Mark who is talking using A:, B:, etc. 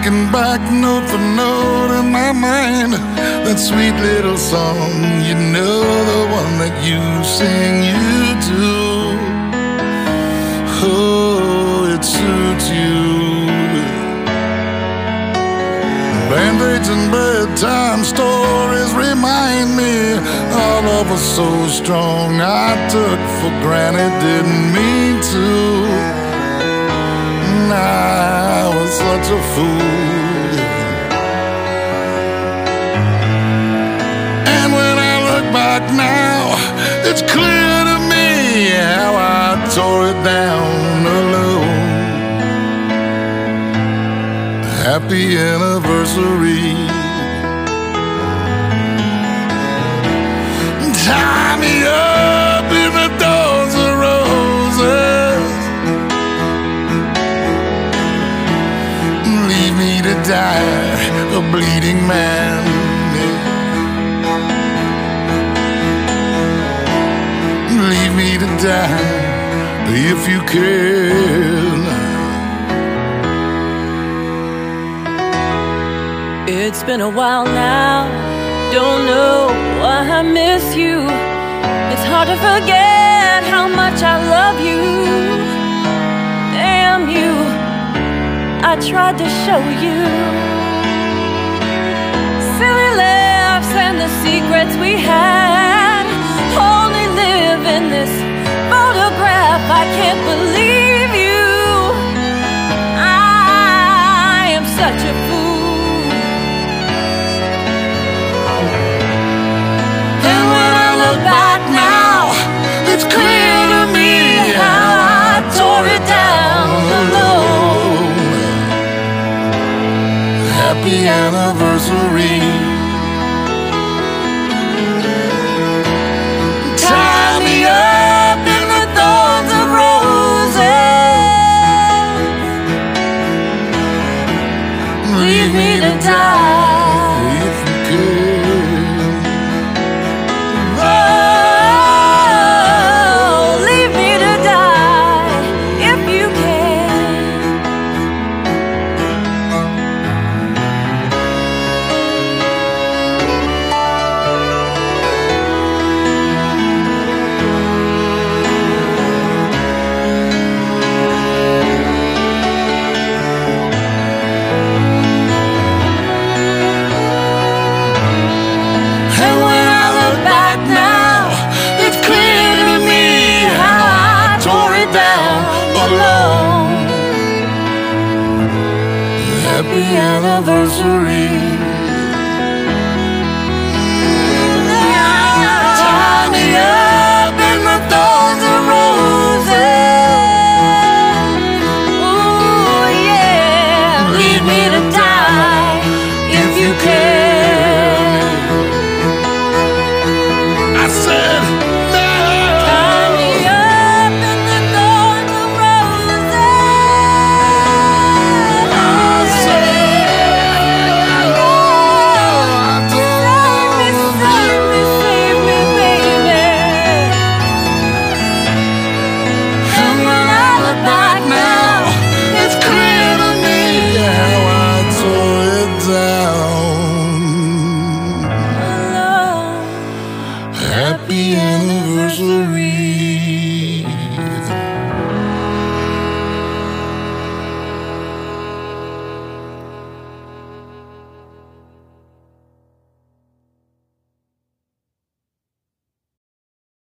A: thinking back note for note in my mind. That sweet little song, you know, the one that you sing, you do. Oh, it suits you. Band-aids and bedtime stories remind me our love was so strong I took for granted, didn't mean to. I was such a fool. And when I look back now, it's clear to me how I tore it down alone. Happy anniversary. Tie me up in the thorns of roses, leave me to die a bleeding man. Leave me to die if you can.
B: It's been a while now, don't know why I miss you. It's hard to forget how much I love you. Damn you, I tried to show you. Silly laughs and the secrets we had only live in this photograph. I can't believe you. I am such a fool. Back now, it's clear to me how I tore it down alone. Happy anniversary. Tie me up in the thorns of roses, leave me to die if you could. Happy anniversary. Tie me up in the thorns of roses. Ooh, yeah. Leave me to die if you can. I said, tie me up in the thorns of happy anniversary.